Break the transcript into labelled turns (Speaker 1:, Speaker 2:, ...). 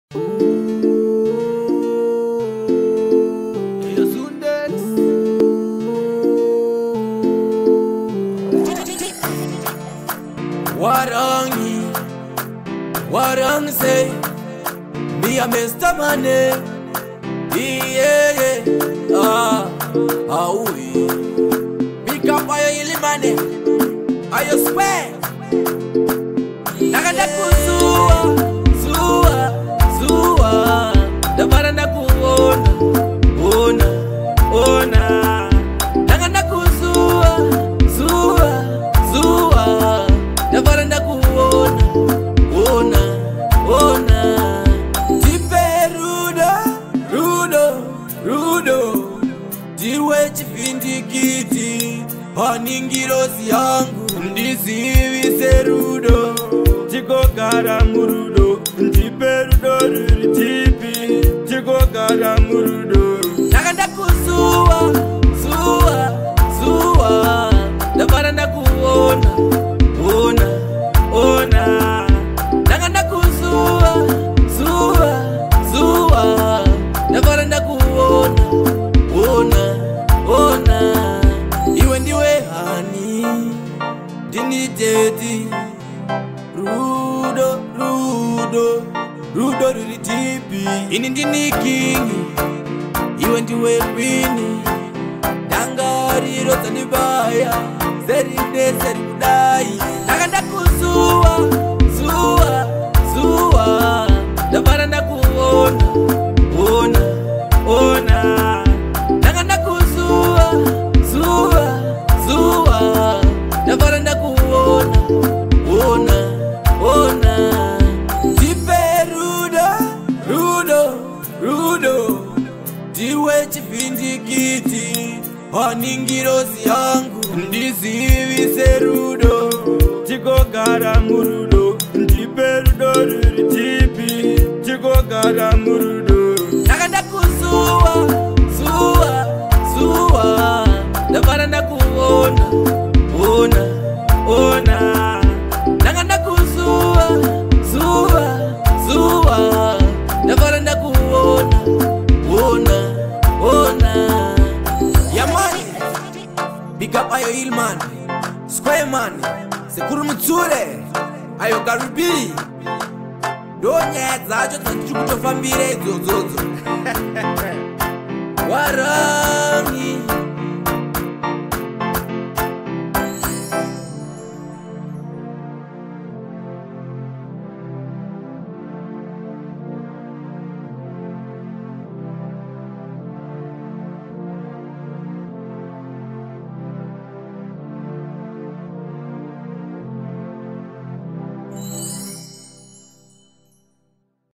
Speaker 1: Sundex. Warang say, me a Starmaan. Yeah. We pick up by hillieman. I swear. Ndakusuwa, ndabara ndakuona, ona. Ndakusuwa, ndabara ndakuona, ona. Tipe rudo, diwe chivindikiti, haningirosi yangu, ndizivise rudo. Chikogara murudo, ndipe rudo ruritipi. Chikogara murudo, ndakusuwa, ndabara ndakuona, ona. Ndakusuwa, ndabara ndakuona, ona. Iwe ndiwe hani, diniteti. Rudo ruritipi. Ini ndini kingi, iwe ndiwe queen. Ndanga riro zanibaya, seride serikudai. Ndakusuwa, ndabara ndakuona, ona. Ndakusuwa, ndabara ndakuona, ona. Tipe rudo, diwe chivindikiti, haningirosi yangu, ndizivise rudo. Chikogara murudo, ndipe rudo ruritipi. Chikogara murudo, ndakusuwa, ndabara ndakuona, ona. Ndakusuwa, ndabara ndakuona, ona. Yamani, big up ayo hillieman, Tsre man, Tsre, ayo garubiri. Donyedza acho dzachikutofambire idzodzo. Warangi